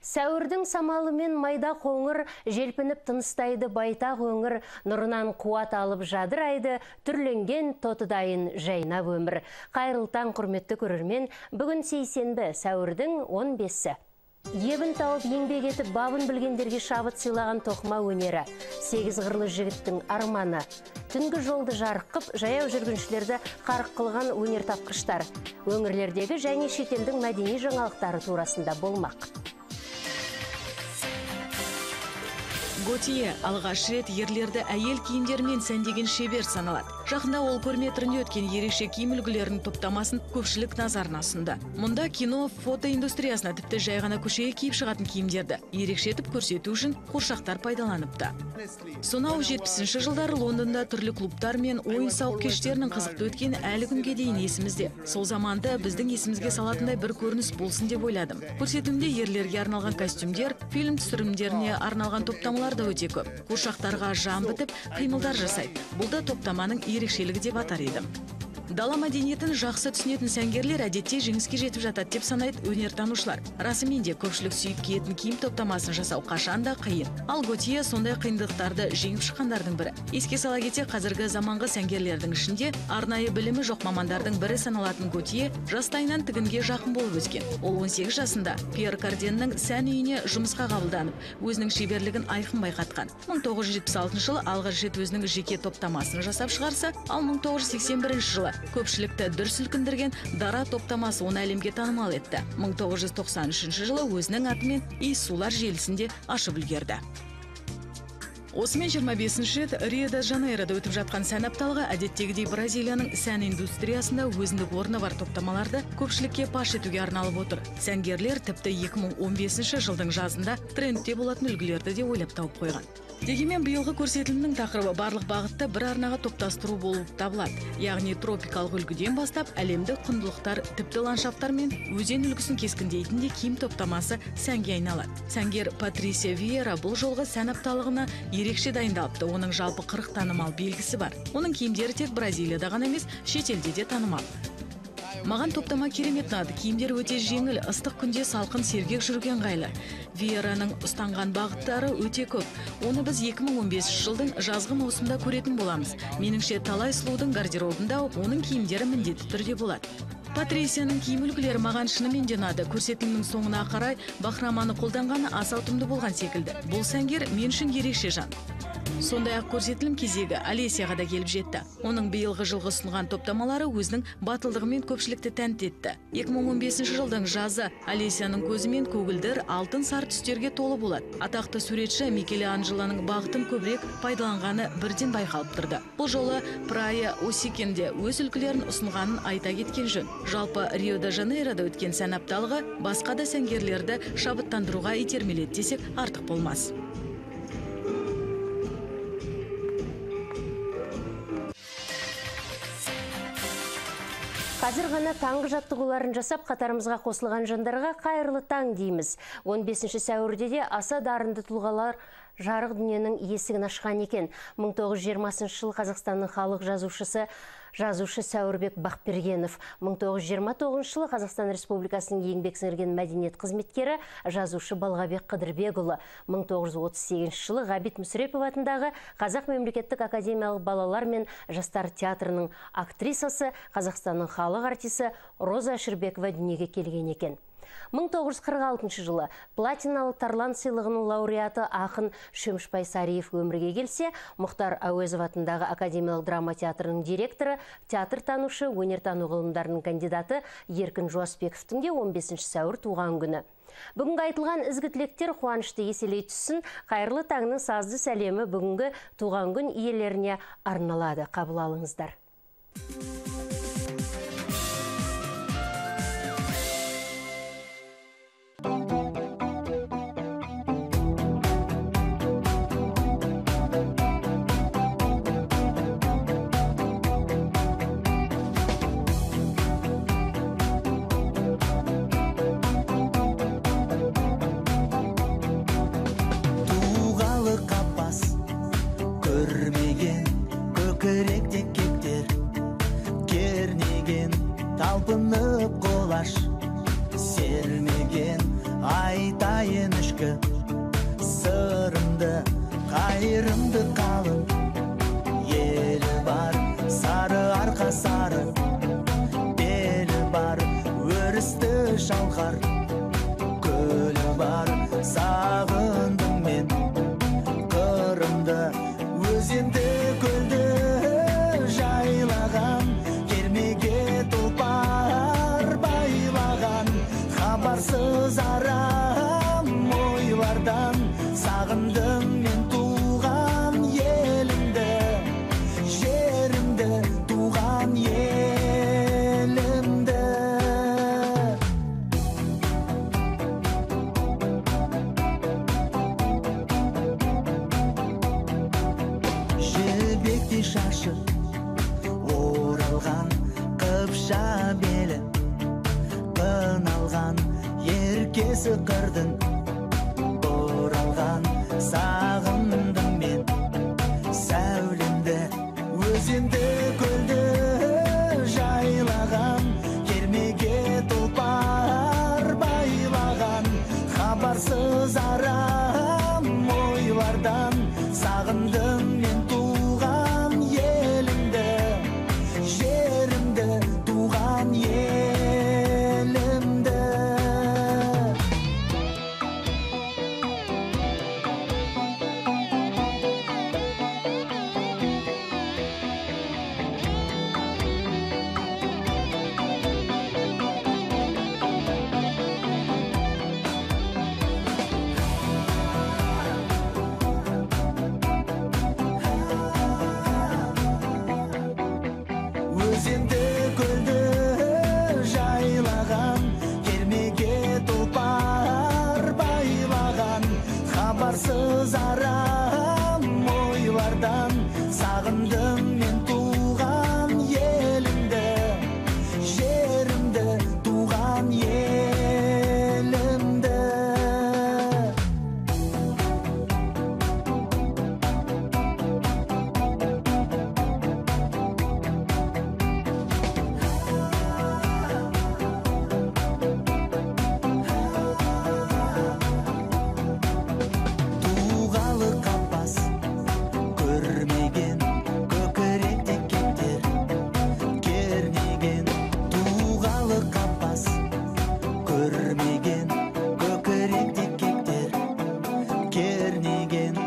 Сәуірдің самалымен майда қоңыр, желпініп тыныстайды байтақ өңір, нұрынан қуат алып жадырайды, түрленген тотыдайын жайнап өмір. Қайырлы таң, құрметті көрермен, бүгін сейсенбі, сәуірдің 15-сі. Ебін тауып еңбек етіп бабын білгендерге шабыт сыйлаған тоқыма өнері, 8 ғырлы жігіттің арманы, түнгі жолды жарық қып, жаяу жүргіншілерді қарық қылған өнер тапқыштар, өңірлердегі және шетелдің мәдени жаңалықтары турасында болмақ. Готье алғаш рет ерлерді әйел киімдермен сәндеген шебер саналады. Жақында ол көрме түрінде өткен ерекше киім үлгілерінің топтамасын көпшілік назарына ұсынды. Мұнда кино, фото индустриясына тіпті жай ғана көшеге киіп шығатын киімдерді ерекшетіп көрсету үшін қуыршақтар пайдаланыпты. Сонау 70-ші жылдары Лондонда түрлі клубтар мен ойын-сауық кештерінің қызықты өткен әлі күнге дейін есімізде. Сол заманды біздің есімізге салатындай бір көрініс болсын деп ойладым. Көрсетілімде ерлерге арналған костюмдер, фильм түсірілімдеріне арналған топтамалар да өте көп. Қуыршақтарға жан бітіп, қимылдар жасайды. Бұл да топтаманың ерекшелігі деп атар едім. Дала мәдениетін жақсы түсінетін сәнгерлер әдетте жеңіске жетіп жатады деп санайды өнертанушылар. Расымен де көпшілік сүйіп киетін киім топтамасын жасау қашанда қиын. Ал Готье сондай қиындықтарды жеңіп шыққандардың бірі. Еске сала кетсек, қазіргі заманғы сәнгерлердің ішінде арнайы білімі жоқ мамандардың бірі саналатын Готье жастайынан тігінге жақын болып өскен. Ол 18 жасында Пьер Карденнің сән үйіне жұмысқа қабылданып, өзінің шеберлігін айқын байқатқан. 1976 жылы алғаш рет өзінің жеке топтамасын жасап шығарса, ал 1981 жылы көпшілікті дүр сілкіндірген дара топтамасы оны әлемге танымал етті. 1993 жылы өзінің атымен иіссулар желісінде ашып үлгерді. Осымен 25-ші рет Рио-де-Жанейрода өтіп жатқан сән апталығы әдеттегідей Бразилияның сән индустриясында өзіндік орны бар топтамаларды көпшілікке паш етуге арналып отыр. Сәнгерлер тіпті 2015 жылдың жазында трендте болатын үлгілерді де ойлап тауып қойған. Дегенмен биылғы көрсетілімнің тақырыбы барлық бағытты бір арнаға топтастыру болып табылады. Яғни тропикалық үлгіден бастап әлемдік құндылықтар, тіпті ландшафттар мен өзен үлгісін кескіндейтін де киім топтамасы сәнге айналады. Сәнгер Патрисия Виера бұл жолғы сән апталығына ерекше дайындалыпты. Оның жалпы 40 танымал белгісі бар. Оның киімдері тек Бразилияда ғана емес, шетелде де танымал. Маған топтама керемет ұнады. Киімдер өте жеңіл, ыстық күнде салқын сергек жүруге ыңғайлы. Виераның ұстанған бағыттары өте көп. Оны біз 2015 жылдың жазғы маусымда көретін боламыз. Меніңше талай сұлудың гардеробында оның киімдері міндетті түрде болады. Патрисияның киім үлгілері маған шынымен де ұнады. Көрсетілімнің соңына қарай бахроманы қолданғаны аса ұтымды болған секілді. Бұл сәнгер мен үшін ерекше жан. Сондай-ақ көрсетілім кезегі Олесяға да келіп жетті. Оның биылғы жылғы ұсынған топтамалары өзінің батылдығымен көпшілікті тәнті етті. 2015 жылдың жазы Олесяның көзімен көгілдір, алтын сары түстерге толы болады. Атақты суретші Микеланджелоның бағытын көбірек пайдаланғаны бірден байқалып тұрды. Бұл жолы Прая Осикенде өз үлгілерін ұсынғанын айта кеткен жөн. Жалпы Рио-де-Жанейрода өткен сән апталығы басқа да сәнгерлерді шабыттандыруға итермеледі десек артық болмас. Қазір ғана таңғы жаттығуларын жасап, қатарымызға қосылған жандарға қайырлы таң дейміз. 15 сәуірде де аса дарынды тұлғалар жарық дүниенің есігін ашқан екен. 1920 жылы Қазақстанның халық жазушы Сәуірбек Бақбергенов, 1929 жылы Қазақстан Республикасының еңбек сіңірген мәдениет қызметкері жазушы Балғабек Қыдырбекұлы, 1938 жылы Ғабит Мүсірепов атындағы Қазақ мемлекеттік академиялық балалар мен жастар театрының актрисасы, Қазақстанның халық артисі Роза Әшірбекова дүниеге келген екен. 1946 жылы платиналы Тарлан сыйлығының лауреаты ақын Шөмішбай Сариев өмірге келсе, Мұхтар Әуезов атындағы академиялық драма театрының директоры, театр танушы, өнертану ғылымдарының кандидаты Еркін Жуасбековтің де 15 сәуір туған күні. Бүгінгі айтылған ізгі тілектер қуанышты еселей түссін. Қайырлы таңның сазды сәлемі бүгінгі туған күн иелеріне арналады. Қабыл алыңыздар. Көрмеген көкіректе кектер ішкі сырымды қайырымды қалың елі бар сары арқа сары белі бар өрісті шалқар көлі бар сағындым мен қырымды өзенді көлді жайлаған кермеге тұлпар байлаған хабарсыз арам ойлардан сағындым мен туған елімді жерімді туған елімді жібектей шашы оралған қыпша белі қыналған еркесі қырдың оралған сағындым мен сәулемді өзенді көлді жайлаған кермеге тұлпар байлаған хабарсыз арам ойлардан сағындым мен туған елімді жерімді туған елімді өзенді көлді жайлаған кермеге тұлпар байлаған хабарсыз арам ойлардан сағындым мен туған елімді жерімді туған елімді туғалы қапас көрмеген көкіректе кептер кернеген туғалы қапас көрмеген көкіректе кептер кернеген.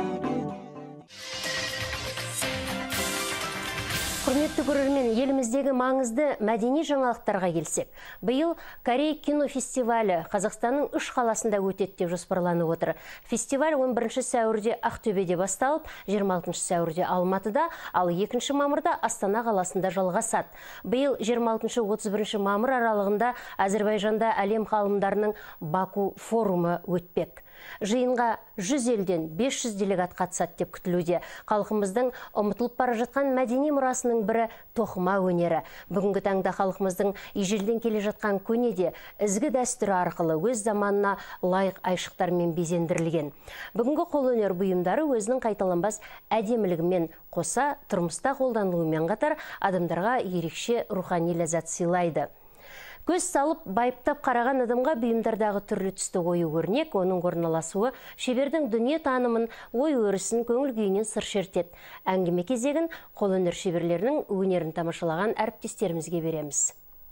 Құрметті көрермен, еліміздегі маңызды мәдени жаңалықтарға келсек. Биыл Корей кинофестивалі Қазақстанның 3 қаласында өтеді деп жоспарланып отыр. Фестиваль 11 сәуірде Ақтөбеде басталып, 26 сәуірде Алматыда, ал 2 мамырда Астана қаласында жалғасады. Биыл 26-31 мамыр аралығында Әзербайжанда әлем ғалымдарының Баку форумы өтпек. Жиынға 100 елден 500 делегат қатысады деп күтілуде. Халқымыздың ұмытылып бара жатқан мәдени мұрасының бірі тоқыма өнері. Бүгінгі таңда халқымыздың ежелден келе жатқан көне де ізгі дәстүрі арқылы өз заманына лайық айшықтармен безендірілген. Бүгінгі қолөнер бұйымдары өзінің қайталанбас әдемілігімен қоса тұрмыста қолданылуымен қатар адамдарға ерекше рухани ләззат сыйлайды. Көз салып, байыптап қараған адамға бұйымдардағы түрлі түсті ою өрнек, оның орналасуы шебердің дүние танымын, ой өрісін, көңіл күйінен сыр шертеді. Әңгіме кезегін қолөнер шеберлерінің өнерін тамашалаған әріптестерімізге береміз.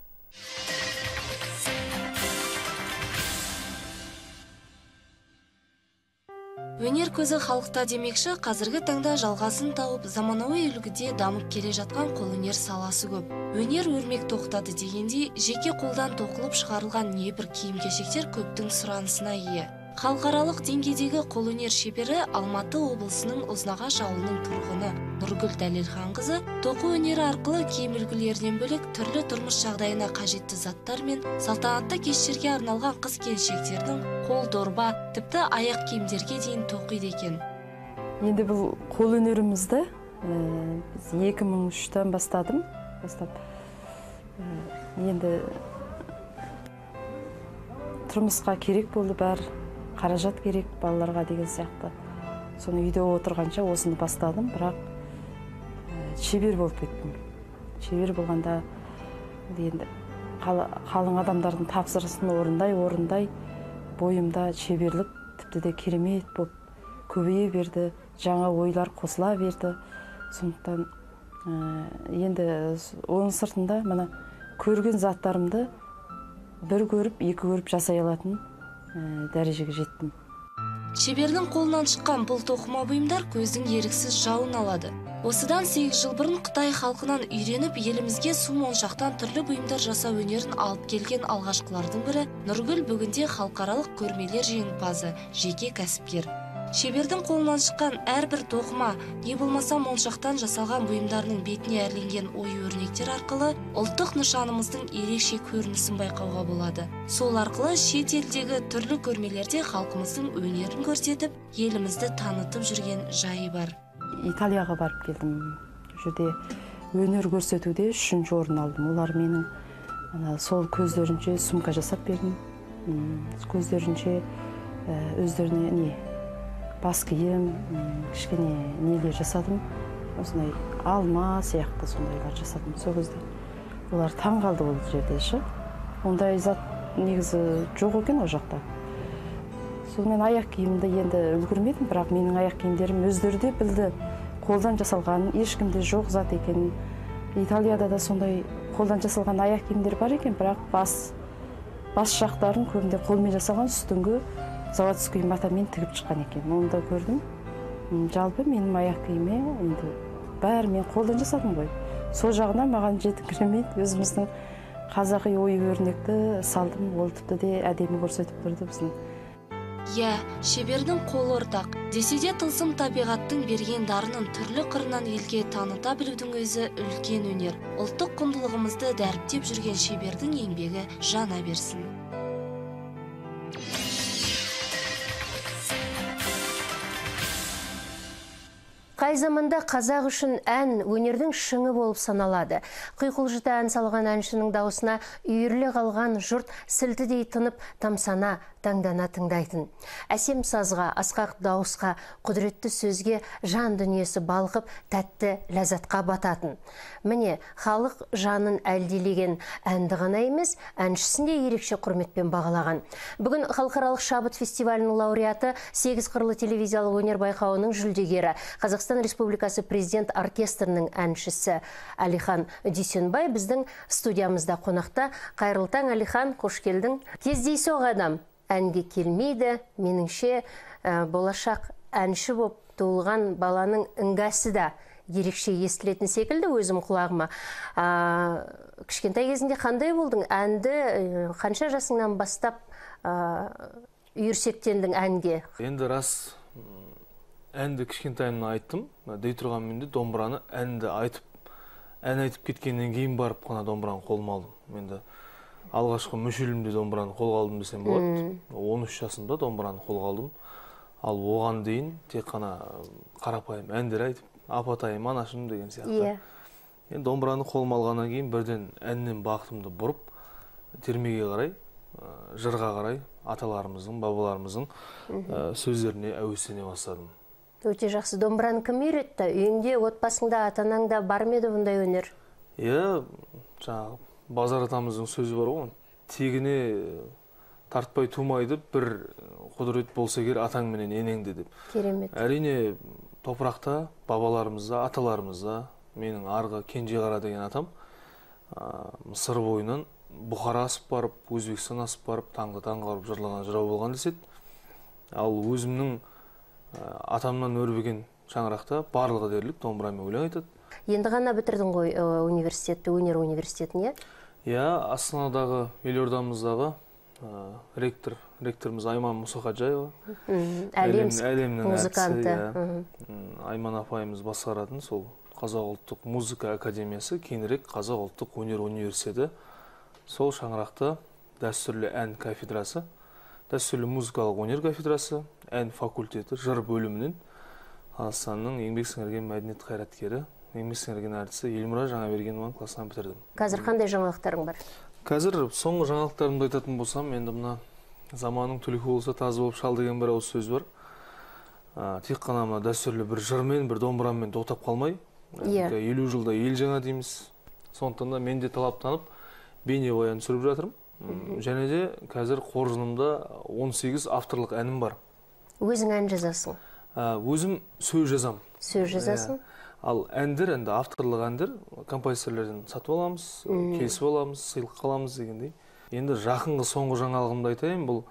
Өнер көзі халықта демекші, қазіргі таңда жалғасын тауып, заманауи үлгіде дамып келе жатқан қолөнер саласы көп. Өнер өрмек тоқтады дегенде, жеке қолдан тоқылып шығарылған небір киім-кешектер көптің сұранысына ие. Халықаралық деңгейдегі қолөнер шебері Алматы облысының Ұзнағаш ауылының тұрғыны Нұргүл Дәлелханқызы тоқу өнері арқылы киім үлгілерінен бөлек түрлі тұрмыс жағдайына қажетті заттар мен салтанатты кештерге арналған қыз-келіншектердің қол дорба, тіпті аяқ киімдерге дейін тоқиды екен. Енді бұл қолөнерімізді біз 2003-тен бастадым. Енді тұрмысқа керек болды, бәр қаражат керек балаларға деген сияқты. Соны үйде отырғанша осыны бастадым, бірақ шебер болып кеттім. Шебер болғанда енді қалың адамдардың тапсырысын орындай бойымда шеберлік тіпті де керемет болып көбейе берді, жаңа ойлар қосыла берді. Сондықтан енді оның сыртында мына көрген заттарымды бір көріп, екі көріп жасай алатын дәрежеге жеттім. Шебердің қолынан шыққан бұл тоқыма бұйымдар көздің еріксіз жауын алады. Осыдан 8 жыл бұрын Қытай халқынан үйреніп, елімізге су моншақтан түрлі бұйымдар жасау өнерін алып келген алғашқылардың бірі Нұргүл бүгінде халықаралық көрмелер жеңімпазы, жеке кәсіпкер. Шебердің қолынан шыққан әрбір тоқыма, не болмаса моншақтан жасалған бұйымдарының бетіне әрленген ою-өрнектер арқылы ұлттық нышанымыздың ерекше көрінісін байқауға болады. Сол арқылы шет елдегі түрлі көрмелерде халқымыздың өнерін көрсетіп, елімізді танытып жүрген жайы бар. Италияға барып келдім. Жерде өнер көрсетуде 3-ші орын алдым. Олар менің сол көздерінше сумка жасап бердім. Көздерінше өздеріне бас киім, кішкене нелер жасадым. Осындай алма сияқты сондайлар жасадым. Сол кезде олар таң қалды ол жерде ше. Ондай зат негізі жоқ екен ол жақта. Сонымен аяқ киімді енді үлгермедім, бірақ менің аяқ киімдерім өздері де білді, қолдан жасалған, ешкімде жоқ зат екен. Италияда да сондай қолдан жасалған аяқ киімдер бар екен, бірақ бас жақтарын көбінде қолмен жасалған, үстіңгі заводской матамен тігіп шыққан екен. Оны да көрдім. Жалпы менің аяқ киіме енді бәрі мен қолдан жасадым ғой. Сол жағынан маған жетіңкіремейді, өзіміздің қазақи ою-өрнекті салдым, ол тіпті де әдемі көрсетіп тұрды біздің. Иә, шебердің қолы ортақ. Десе де тылсым табиғаттың берген дарынын түрлі қырынан елге таныта білудің өзі үлкен өнер. Ұлттық құндылығымызды дәріптеп жүрген шебердің еңбегі жана берсін. Қай заманда қазақ үшін ән өнердің шыңы болып саналады. Құйқылжыта ән салған әншінің дауысына үйірлі қалған жұрт сілтідей тынып, тамсана, таңдана тыңдайтын. Әсем сазға, асқақ дауысқа, құдіретті сөзге жан дүниесі балқып, тәтті ләззатқа бататын. Міне, халық жанын әлдилеген әнді ғана емес, әншісін де ерекше құрметпен бағалаған. Бүгін халықаралық шабыт фестивалінің лауреаты, 8 қырлы телевизиялық өнер байқауының жүлдегері, Қазақстан Республикасы президент оркестрінің әншісі Әлихан Дүйсенбай біздің студиямызда қонақта. Қайырлы таң, Әлихан, қош келдің. Кездейсоқ адам әнге келмейді, меніңше болашақ әнші боп туылған баланың іңгәсі да ерекше естілетін секілді өзім құлағыма. Кішкентай кезінде қандай болдың? Әнді қанша жасыңнан бастап үйірсектендің әнге? Енді рас әнді кішкентайымнан айттым. Дей тұрған менде домбыраны ән айтып кеткеннен кейін барып қана домбыраны қолыма алдым. Менде алғашқы мүшелімде домбыраны қолға алдым десем болады. 13 жасымда домбыраны қолға алдым. Ал оған дейін тек қана қарапайым әндер айтып, апатайым, анашым деген сияқты. Енді домбыраны қолыма алғаннан кейін бірден әннен бақытымды бұрып, термеге қарай, жырға қарай, аталарымыздың, бабаларымыздың сөздеріне әуестене бастадым. Өте жақсы. Домбыраны кім үйретті? Үйіңде, отбасыңда, атанаңда бар ма еді бұндай өнер? Иә, жаңағы Базар атамыздың сөзі бар ғой, тегіне тартпай тумайды, бір құдірет болса кер атаң менен енеңді деп. Керемет. Әрине топырақта, бабаларымызда, аталарымызда, менің арғы Кенжеғара деген атам, Мысыр бойынан Бұхара асып барып, Өзбекстан асып барып, таңғы ұрып жырлаған жырау болған деседі. Ал өзімнің атамнан өрбіген шаңырақта барлығы дерлік домбырамен өлең айтады. Енді ғана бітірдің ғой университетті, өнер университетін, е? Иә, Астанадағы, елордамыздағы ректорымыз Айман Мұсақаджаева. Әлемнің музыканты. Айман апайымыз басқаратын сол Қазақ ұлттық музыка академиясы, кейінірек Қазақ ұлттық өнер университеті. Сол шаңырақта дәстүрлі ән кафедрасы, дәстүрлі музыкалық өнер кафедрасы, ән факультеті, жыр бөлімінен Қазақстанның еңбек сіңірген мәдениет қайраткері, еңбек сіңірген әртісі Елмұра Жаңабергенованың классынан бітірдім. Қазір қандай жаңалықтарың бар? Қазір соңғы жаңалықтарымды айтатын болсам, енді мына заманның түлкі болса тазы болып шал деген бір ауыз сөз бар. Тек қана мына дәстүрлі бір жырмен, бір домбырамен тоқтап қалмай, 50 жылда ел жаңа дейміз. Сондықтан да мен де талаптанып, бейнебаян түсіріп жатырмын. Және де қазір қоржынымда 18 авторлық әнім бар. Өзің ән жазасың? Өзім сөз жазам. Сөз жазасың? Ал әндер, енді авторлық әндер композиторлерден сатып аламыз, келісіп аламыз, сыйлық аламыз дегендей. Енді жақынғы соңғы жаңалығымды айтайын, бұл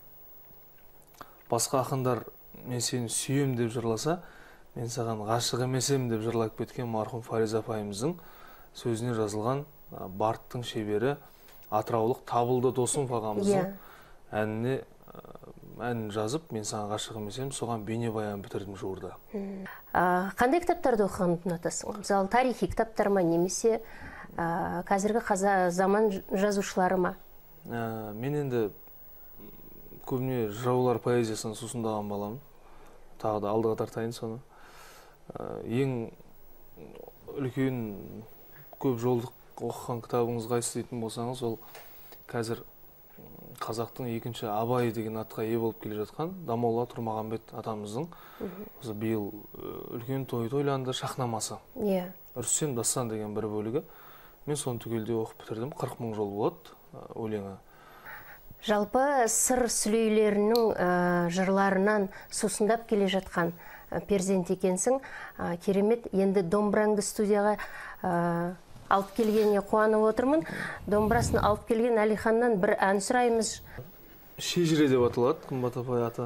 басқа ақындар мен сені сүйем деп жырласа, мен саған ғашық емесем деп жырлап кеткен марқұм Фариза апайымыздың сөзіне жазылған Барттың шебері атыраулық Табылды Досымов ағамыздың әніне ән жазып, мен саған ғашық емесем, соған бейнебаян бітірдім жуырда. Қандай кітаптарды оқығанды ұнатасың? Мысалы, тарихи кітаптар ма, немесе қазіргі заман жазушылары ма? Мен енді көбіне жыраулар поэзиясын сусындаған баламын. Тағы да алдыға тартайын соны. Ең үлкен көп жолдық оқыған кітабыңыз қайсы дейтін болсаңыз, ол қазір қазақтың екінші Абай деген атқа ие болып келе жатқан Дамолла Тұрмағамбет атамыздың осы биыл үлкен тойланды шахнамасы. Үрсен дастан деген бір бөлігі. Мен соны түгелде оқып бітірдім. 40 мың жол болады өлеңі. Жалпы сыр сүлейлерінің жырларынан сусындап келе жатқан перзент екенсің. Керемет. Енді домбыраңды студияға алып келгеніне қуанып отырмын. Домбырасын алып келген Әлиханнан бір ән сұраймыз. Шежіре деп аталады, қымбат апай аты.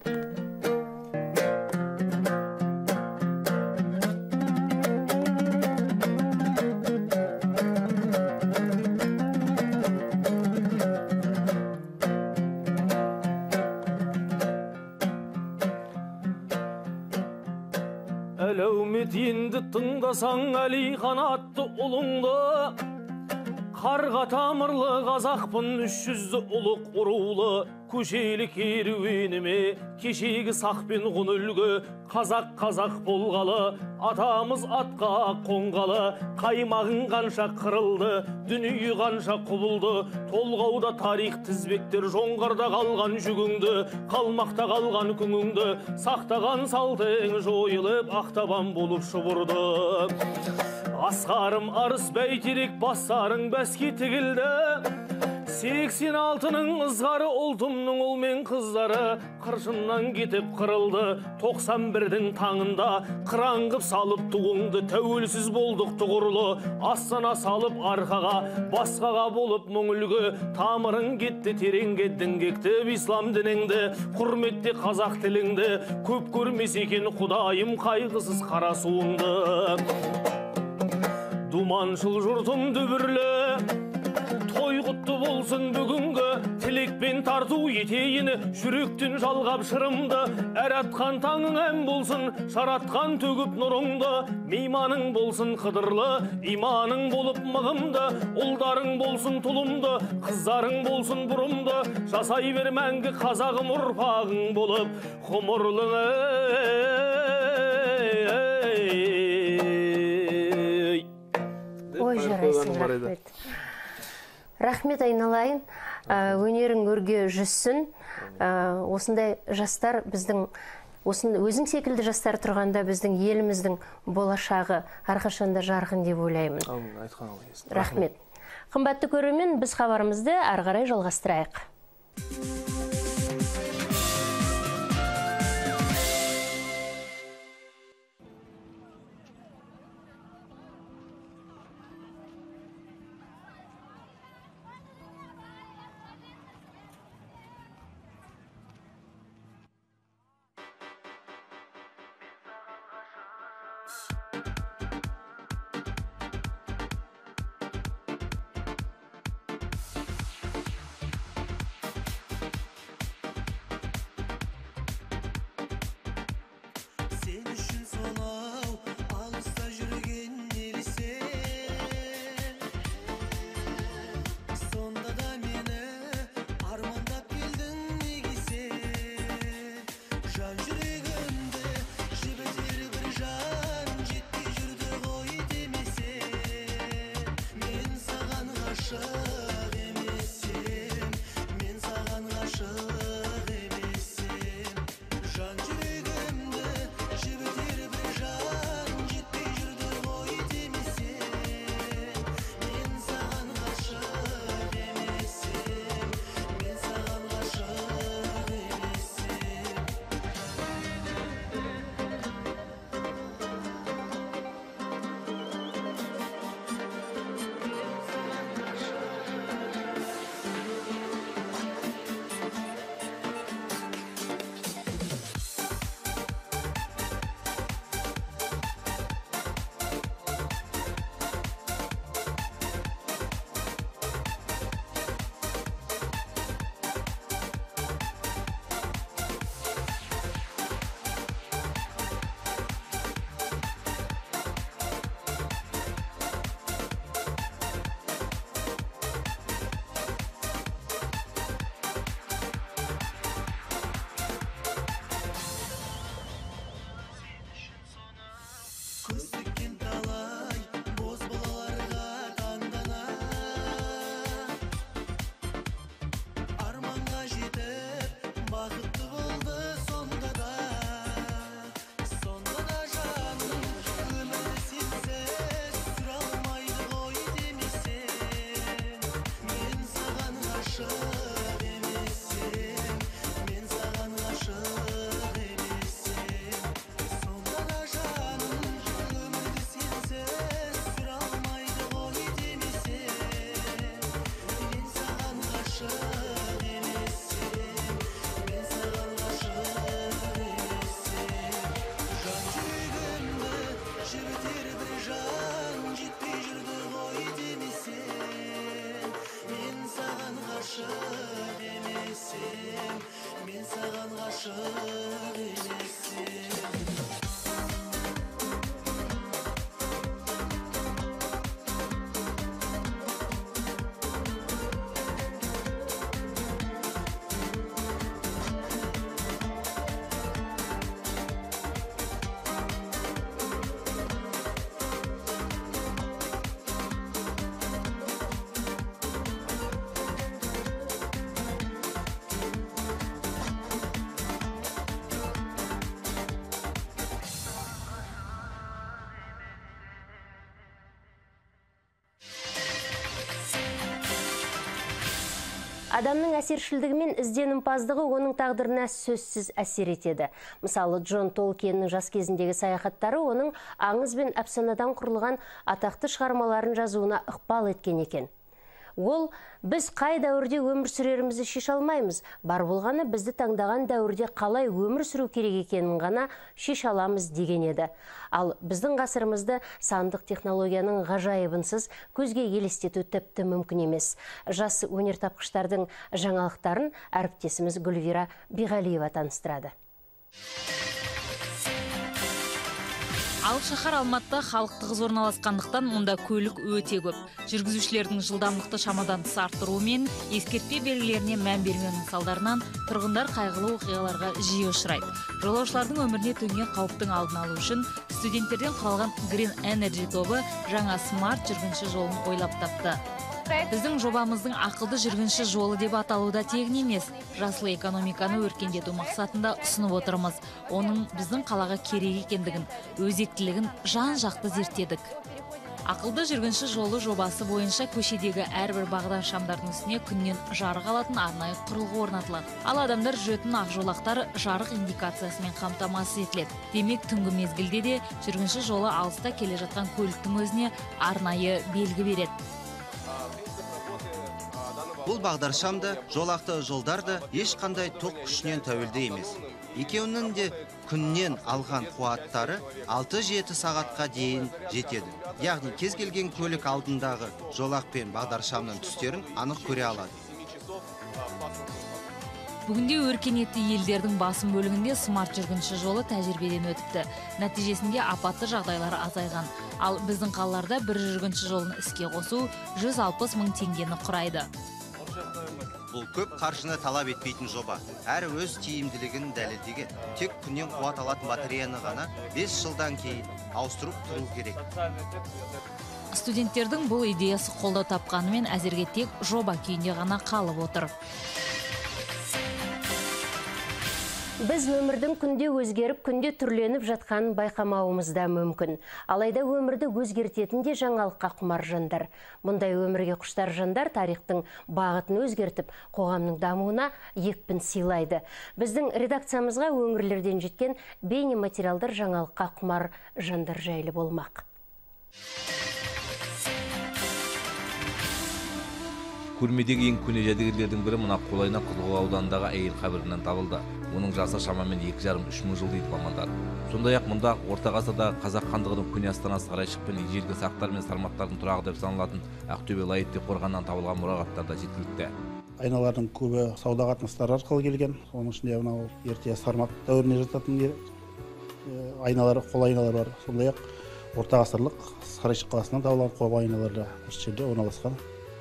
Әлеумет енді тыңдасаң Әлихан атты ұлыңды, қарға тамырлы қазақпын 300 ұлық ұрулы, көшелі керуеніме кешегі сақ пен ғұн үлгі, қазақ болғалы, атамыз атқа қонғалы, қаймағың қанша қырылды, дүние қанша құбылды, толғауда тарих тізбектер, жоңғарда қалған жүгіңді, қалмақта қалған күңіңді, сақтаған салтың жойылып, ақтабан болып шұбырды. Асқарым арыс бәйтерек бастарың бәске тігілді, 86-ның ызғары ұлтымның ұл мен қыздары қыршыннан кетіп қырылды. 91-дің таңында қыраңғып салып туыңды, тәуелсіз болдық тұғырлы, астана салып арқаға, басқаға болып мұң үлгі, тамырың кетті тереңге, діңгекті ислам дініңді, құрметте қазақ тіліңді, көп көрмес екен құдайым қайғысыз қара суыңды. Думаншыл жұртым дүбірлі, той құтты болсын бүгінгі, тілекпен тарту етейіні, жүректен жалғап шырымды, әр атқан таңың ән болсын, жаратқан төгіп нұрыңды, мейманың болсын қыдырлы, иманың болып мығымды, ұлдарың болсын тұлымды, қыздарың болсын бұрымды, жасай бер мәңгі қазағым ұрпағың болып, ғұмырлың Ой, жарайсың, рахмет. Рахмет айналайын, өнерің өрге жүзсін. Осындай жастар біздің, өзің секілді жастар тұрғанда біздің еліміздің болашағы әрқашанда жарқын деп ойлаймын. Рахмет. Қымбатты көрермен, біз хабарымызды ары қарай жалғастырайық. Адамның әсершілдігі мен ізденімпаздығы оның тағдырына сөзсіз әсер етеді. Мысалы, Джон Толкиннің жас кезіндегі саяхаттары оның аңыз бен әпсанадан құрылған атақты шығармаларын жазуына ықпал еткен екен. Ол, біз қай дәуірде өмір сүрерімізді шеше алмаймыз, бар болғаны бізді таңдаған дәуірде қалай өмір сүру керек екенін ғана шеше аламыз деген еді. Ал біздің ғасырымызды сандық технологияның ғажайыбынсыз көзге елестету тіпті мүмкін емес. Жас өнертапқыштардың жаңалықтарын әріптесіміз Гүлвира Биғалиева таныстырады. Алып шаһар Алматыда халық тығыз орналасқандықтан мұнда көлік өте көп. Жүргізушілердің жылдамдықты шамадан тыс арттыруы мен ескертпе белгілеріне мән бермеуінің салдарынан тұрғындар қайғылы оқиғаларға жиі ұшырайды. Жолаушылардың өміріне төнген қауіптің алдын алу үшін студенттерден құралған Green Energy тобы жаңа смарт жүргінші жолын ойлап тапты. Біздің жобамыздың ақылды жүргінші жолы деп аталуда тегін емес, жасыл экономиканы өркендету мақсатында ұсынып отырмыз. Оның біздің қалаға керек екендігін, өзектілігін жан-жақты зерттедік. Ақылды жүргінші жолы жобасы бойынша көшедегі әрбір бағдар шамдардың үстіне күннен жарық алатын арнайы құрылғы орнатылады. Ал адамдар жүретін ақ жолақтар жарық индикациясымен қамтамасыз етіледі. Демек, түнгі мезгілде де жүргінші жолы алыста келе жатқан көліктің өзіне арнайы белгі береді. Бұл бағдаршамды, жолақты жолдарды ешқандай тоқ күшінен тәуелді емес. Екеуінің де күннен алған қуаттары 6-7 сағатқа дейін жетеді. Яғни кез келген көлік алдындағы жолақ пен бағдаршамның түстерін анық көре алады. Бүгінде өркениетті елдердің басым бөлігінде смарт жүргінші жолы тәжірибеден өтіпті. Нәтижесінде апатты жағдайлар азайған. Ал біздің қалаларда бір жүргінші жолын іске қосу 160 мың теңгені құрайды. Бұл көп қаржыны талап етпейтін жоба. Әрі өз тиімділігін дәлелдеген. Тек күннен қуат алатын батареяны ғана 5 жылдан кейін ауыстырып тұру керек. Студенттердің бұл идеясы қолдау тапқанымен әзірге тек жоба күйінде ғана қалып отыр. Біз өмірдің күнде өзгеріп, күнде түрленіп жатқанын байқамауымыз да мүмкін. Алайда өмірді өзгертетін де жаңалыққа құмар жандар. Мұндай өмірге құштар жандар тарихтың бағытын өзгертіп, қоғамның дамуына екпін сыйлайды. Біздің редакциямызға өңірлерден жеткен бейне материалдар жаңалыққа құмар жандар жайлы болмақ. Көрмедегі ең көне жәдігерлердің бірі мына Қолайна Құлғу ауданындағы әйел қабірінен табылды. Оның жасы шамамен 2,5-3 мың жыл дейді мамандар. Сондай-ақ мұнда орта ғасырдағы қазақ хандығының көне астанасы Сарайшық пен ежелгі сақтар мен сарматтардың тұрағы деп саналатын Ақтөбе Лаетте қорғаннан табылған мұрағаттар да жеткілікті. Айналардың көбі сауда қатынастары арқылы келген. Оның ішінде мынау ерте сармат дәуіріне жататын айналар, қол айналар бар. Сондай-ақ орта ғасырлық Сарайшық қаласынан табылған қол айналар да осы жерде орналасқан.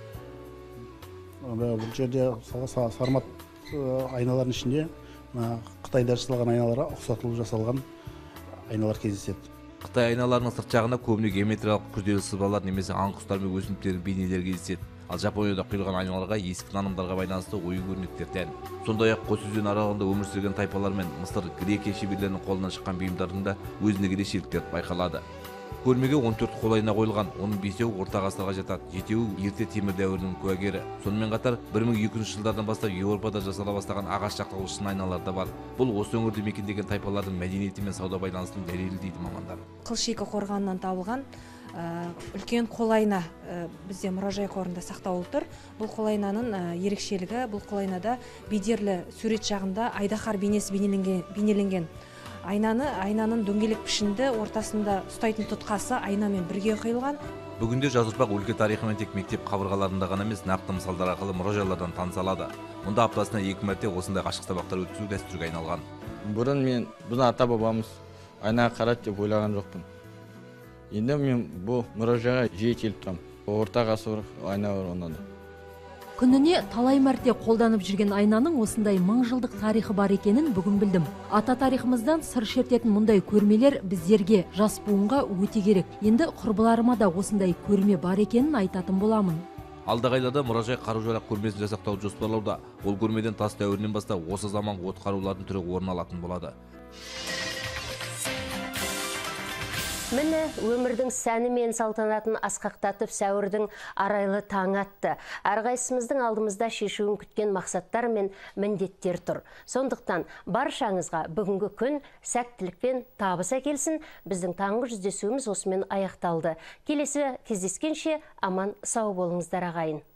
Бұл жерде сармат айналардың ішінде Қытайда жасалған айналарға ұқсатылып жасалған айналар кездеседі. Қытай айналарының сырт жағында көбіне геометриялық күрделі сызбалар немесе аң құстар мен өсімдіктердің бейнелері кездеседі. Ал Жапонияда құйылған айналарға ескі нанымдарға байланысты ою-өрнектер тән. Сондай-ақ Қос өзен аралығында өмір сүрген тайпалар мен Мысыр, Грекия шеберлерінің қолынан шыққан бұйымдардың да өзіндік ерекшеліктер байқалады. Көрмеге 14 қол айна қойылған, оның 5-еуі орта ғасырға жатады, 7-еуі ерте темір дәуірінің куәгері. Сонымен қатар 1200 жылдардан бастап Еуропада жасала бастаған ағаш жақтаулы шыны айналар да бар. Бұл осы өңірді мекендеген тайпалардың мәдениеті мен сауда байланысының дәлелі дейді мамандар. Қылшикі қорғанынан табылған үлкен қолайна бізде мұражай қорында сақтаулы тұр. Бұл қолайнаның ерекшелігі, бұл қолайнада бедерлі сурет жағында айдаһар бейнесі бейнеленген. Айнаның дөңгелек пішінді ортасында ұстайтын тұтқасы айнамен бірге құйылған. Бүгінде жас ұрпақ өлке тарихымен тек мектеп қабырғаларында ғана емес, нақты мысалдар арқылы мұражайлардан таныса алады. Мұнда аптасына 2 мәрте осындай ашық сабақтар өткізу дәстүрге айналған. Бұрын мен бұны ата-бабамыз айнаға қарады деп ойлаған жоқпын. Енді мен бұл мұражайға жиі келіп тұрамын. Орта ғасыр айна бар онда. Күніне талай мәрте қолданып жүрген айнаның осындай 1000 жылдық тарихы бар екенін бүгін білдім. Ата тарихымыздан сыр шертетін мұндай көрмелер біздерге, жас буынға өте керек. Енді құрбыларыма да осындай көрме бар екенін айтатын боламын. Алдағы айларда мұражай қару-жарақ көрмесін жасақтау жоспарлауда. Ол көрмеден тас дәуірінен бастап осы заманғы от қарулардың түрі орын алатын болады. Міне, өмірдің сәні мен салтанатын асқақтатып сәуірдің арайлы таң атты. Әрқайсымыздың алдымызда шешуін күткен мақсаттар мен міндеттер тұр. Сондықтан баршаңызға бүгінгі күн сәттілік пен табыс әкелсін. Біздің таңғы жүздесуіміз осымен аяқталды. Келесі кездескенше аман сау болыңыздар ағайын.